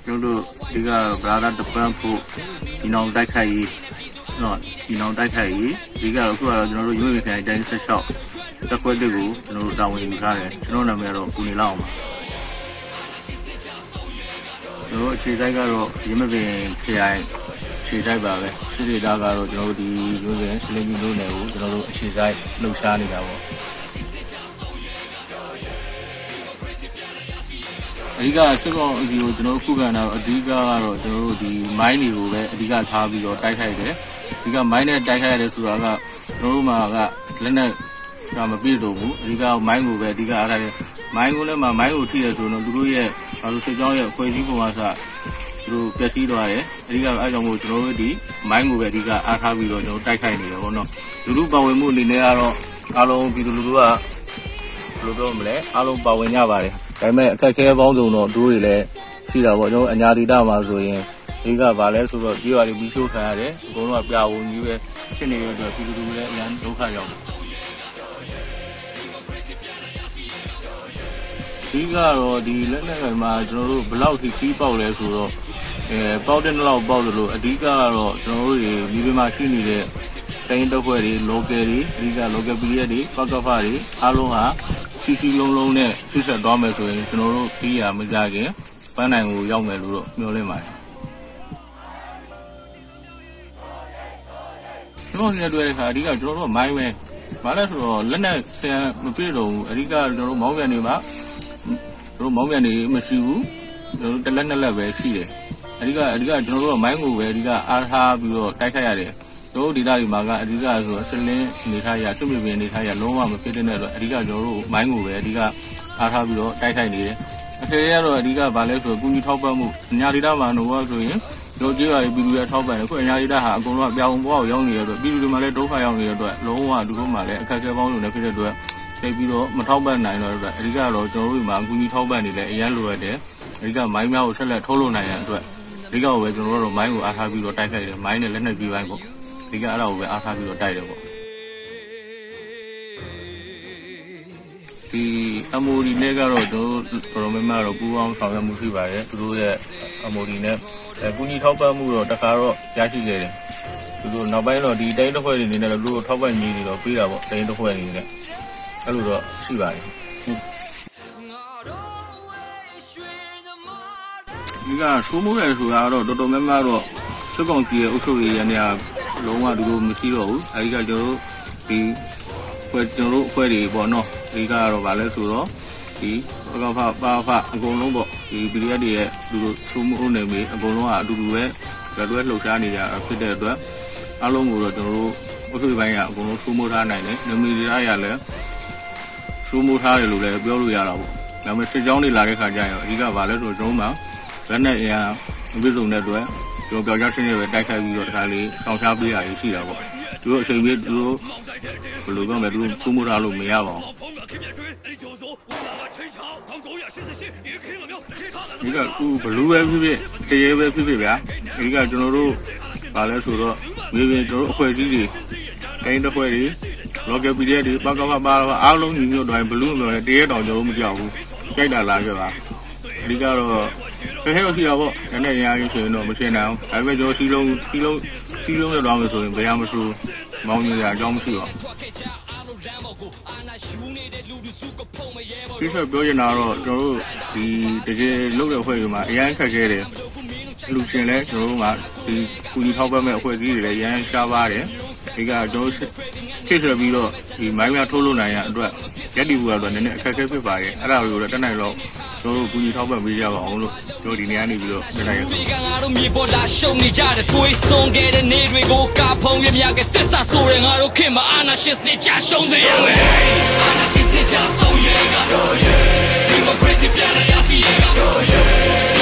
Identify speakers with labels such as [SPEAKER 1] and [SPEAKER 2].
[SPEAKER 1] 저도 네가 브라다 덕분에 이놈 다카이 이놈 다카이 네가 그거 저도 유명해 그냥 이제 셔 덕분에고 저도 나오는 가래 저도 나면로 군이 나오마 저 제자가로 유명해 그냥 제자바ပဲ시리다가로 저도 이 유명해 실행도 내고 저도 제자 놓샤니다고 이가 저거 이거 저는 구간나 어디가로 저도 이 마인이고 ပဲ어디가ထားပြီးတော့တိုက်ခိုက်တယ်ဒီကမိုင်းနဲ့တိုက်ခိုက်ရတယ်ဆိုတာကကျွန်တော်တို့မှာကလက်နဲ့ကမပြည့်စုံဘူးအဓိကမိုင်းကိုပဲအဓိကအားထားတယ်မိုင်းကိုလည်းမိုင်းကိုထိရဆိုတော့သူတို့ရဲ့ဘာလို့စစ်ကြောင်းရဲ့ဖွဲ့စည်းပုံကစသူတို့ပျက်စီးသွားတယ်အဓိကအားကြောင့်မို့ကျွန်တော်တို့ဒီမိုင်းကိုပဲအဓိကအားထားပြီးတော့ကျွန်တော်တိုက်ခိုက်နေတယ်ပေါ့နော်လူလူပါဝင်မှုအနေနဲ့ကတော့အားလုံးပြည်သူလူထုကဘယ်လိုပြောမလဲအားလုံးပါဝင်ကြပါတယ်ဒါပေမဲ့အခက်အခဲပေါင်းစုံတော့တို့တွေလည်းရှိတာပေါ့ကျွန်တော်အညာတိတမှာဆိုရင်ဒီကဘာလဲဆိုတော့ဒီရွာတွေပြီးရှိုးခံရတယ်အကုန်လုံးကပြာဝင်ကြီးပဲဖြစ်နေတဲ့အတွက်ပြည်သူတွေလည်းအများဒုက္ခရောက်တယ်ဒီကတော့ဒီလက်နက်ကမှကျွန်တော်တို့ဘယ်လောက်ထိခီးပေါက်လဲဆိုတော့ပေါက်တဲ့လောက်ပေါက်လို့အဓိကကတော့ကျွန်တော်တို့ဒီမိဘမှာရှိနေတဲ့တိုင်းတက်ခွဲတွေ local တွေအဓိက local period တွေပကဖတွေအားလုံးဟာစီလုံးနဲ့ဆွဆက်သွားမယ်ဆိုရင်ကျွန်တော်တို့ပြီးရမကြခင်ပန်းနိုင်ကိုရောက်မယ်လို့တော့မျှော်လင့်ပါတယ်ကျွန်တော်နဲ့တွေ့တဲ့အခါအဓိကကျွန်တော်တို့မိုင်းပဲဘာလဲဆိုတော့လက်နဲ့ဆန်မပြည့်တော့ဘူးအဓိကကျွန်တော်တို့မောင်းပြန်နေမှာကျွန်တော်မောင်းပြန်နေမရှိဘူးကျွန်တော်တို့တစ်လက်နှစ်လက်ပဲရှိတယ်အဓိကကျွန်တော်တို့မိုင်းကိုပဲအဓိကအားထားပြီးတော့တိုက်ခိုက်ရတယ်တို့ဒေသတွေမှာကအဓိကဆိုအစလင်းနေထားရစုမြပင်နေထားရလုံးဝမဖြစ်တဲ့အတွက်အဓိကကျွန်တော်တို့မိုင်းကိုပဲအဓိကအားထားပြီးတော့တိုက်ခိုက်နေတယ်အခေရတော့အဓိကဘာလဲဆိုကုညီထောက်ပံ့မှုအညာဒေသမှာတော့ဆိုရင်တို့ကျေးရွာတွေပြည်သူတွေထောက်ပံ့တယ်ခုအညာဒေသဟာအကုန်လုံးအပြောင်းပေါ်ရောက်နေတဲ့အတွက်ပြည်သူတွေမှာလည်းဒုက္ခရောက်နေတဲ့အတွက်လုံးဝသူတို့မှာလည်းအခက်အခဲပေါင်းစုံနဲ့ဖြစ်တဲ့အတွက်တိတ်ပြီးတော့မထောက်ပံ့နိုင်တော့အတွက်အဓိကတော့ကျွန်တော်တို့မှာကုညီထောက်ပံ့နေလဲအရန်လိုရတယ်အဓိကမိုင်းများကိုဆက်လက်ထုတ်လုပ်နိုင်ရတဲ့အတွက်အဓိကပဲကျွန်တော်တို့မိုင်းကိုအားထားပြီးတော့တိုက်ခိုက်တယ်မိုင်းနဲ့လက်နက်ပြီးပိုင်းပေါ့ဒီကအဲ့ဒါကိုပဲအားထားပြီးတော့တိုက်တယ်ပေါ့ဒီ MOD နဲ့ကတော့ကျွန်တော်တို့တော်တော်များများတော့ပူးပေါင်းဆောင်ရွက်မှုရှိပါတယ်သူတို့ရဲ့ MOD နဲ့ကုညီထောက်ပံ့မှုတော့တခါတော့ရရှိခဲ့တယ်သူတို့နောက်ပိုင်းတော့ဒီတိုင်းတစ်ခွက်တွေနေနဲ့လည်းသူတို့ထောက်ပံ့ညီနေတော့ပေးတာပေါ့တိုင်းတစ်ခွက်နေနဲ့အဲ့လိုတော့ရှိပါတယ်ဒီကဆိုးမိုးတယ်ဆိုတာတော့တော်တော်များများတော့စက်ကောင်စီရဲ့အုပ်ချုပ်ရေးရနေလုံးဝသူတို့မရှိတော့ဘူးအဲဒီကကျွန်တော်တို့ဒီကျွန်တော်တို့အဖွဲ့တွေပေါ့နော်ဒီကတော့ဗာလဲဆိုတော့ဒီပကဖအကုန်လုံးပေါ့ဒီ PDF တွေရဲ့သူတို့စုမှုနေပြီအကုန်လုံးကအတူတူပဲလက်တွဲလှုပ်ရှားနေကြဖြစ်တဲ့အတွက်အားလုံးကိုတော့ကျွန်တော်တို့အုပ်ချုပ်ရေးပိုင်းကအကုန်လုံးစုမှုထားနိုင်တယ်နမီတွေရလည်းစုမှုထားတယ်လို့လည်းပြောလို့ရတာပေါ့ဒါပေမဲ့စစ်ကြောင်းတွေလာတဲ့ခါကျရင်အဓိကဗာလဲဆိုတော့ကျွန်တော်မှလက်နဲ့အရာအပြည့်စုံတဲ့အတွက်ကျွန်တော်ပြောကြရှင်းနေပဲတိုက်ခိုက်ပြီးတော့ဒါလေးဆောင်ရှားပေးရည်ရှိတာပေါ့သူတို့အချိန်ကြီးသူတို့ဘယ်လိုပြောမလဲသူတို့စုမှုထားလို့မရပါဘူးဒီကခုဘလူးပဲဖြစ်ဖြစ်တရေပဲဖြစ်ဖြစ်ဗျာဒီကကျွန်တော်တို့ဗာလဲဆိုတော့မြေပြင်ကျွန်တော်တို့အဖွဲ့အစည်းတွေတိုင်းတစ်ဖွဲ့တွေ local period တွေပကဖအားလုံးညီညွတ်တိုင်းဘလူးမျိုးနဲ့တရေတောင်ကျွန်တော်မကြောက်ဘူးကြိုက်တာလာခဲ့ပါအဓိကတော့ခဲခဲလို့ရှိတာပေါ့ဒါနဲ့ရာကြီးဆိုရင်တော့မရှင်းနိုင်အောင်ဒါပေမဲ့ကျွန်တော်စီလုံးနဲ့တော့မယ်ဆိုရင်ဘယ်ရမဆိုမောင်းရအကြောင်းမရှိတော့ဒီဆိုပြောရင်တော့ကျွန်တော်တို့ဒီတကယ်လုပ်တဲ့အဖွဲ့တွေမှာအရန်ခက်ခဲတယ်လူရှင်လဲကျွန်တော်တို့ကဒီကုညီထောက်ပံ့မဲ့အဖွဲ့အစည်းတွေလည်းအရန်ရှားပါတယ်ဒီကကျွန်တော်ခေတ်ဆိုပြီးတော့ဒီမိုင်းများထုတ်လို့နိုင်ရအတွက်ရက်တီဘူးကတော့နည်းနည်းအခက်အခဲဖြစ်ပါတယ်အဲ့ဒါကိုလည်းတက်နိုင်တော့ကျွန်တော်တို့ကုညီထောက်ပံ့ပေးကြပါအောင်လို့ကျွန်တော်ဒီနေရာနေပြီးတော့တက်နိုင်ရအောင်ဒီကငါတို့မြေပေါ်လာရှုံနေကြတဲ့တွေးဆုံးခဲ့တဲ့နေတွေကိုကာဖုံးရမြကတစ္ဆာဆိုတဲ့ငါတို့ခင်မှာအာနာရှစ်နဲ့ကြာရှုံးသေးရမယ်အာနာရှစ်နဲ့ကြာဆုံးရကတော့ဒီမိုကရေစီပြန်ရရှိရကတော့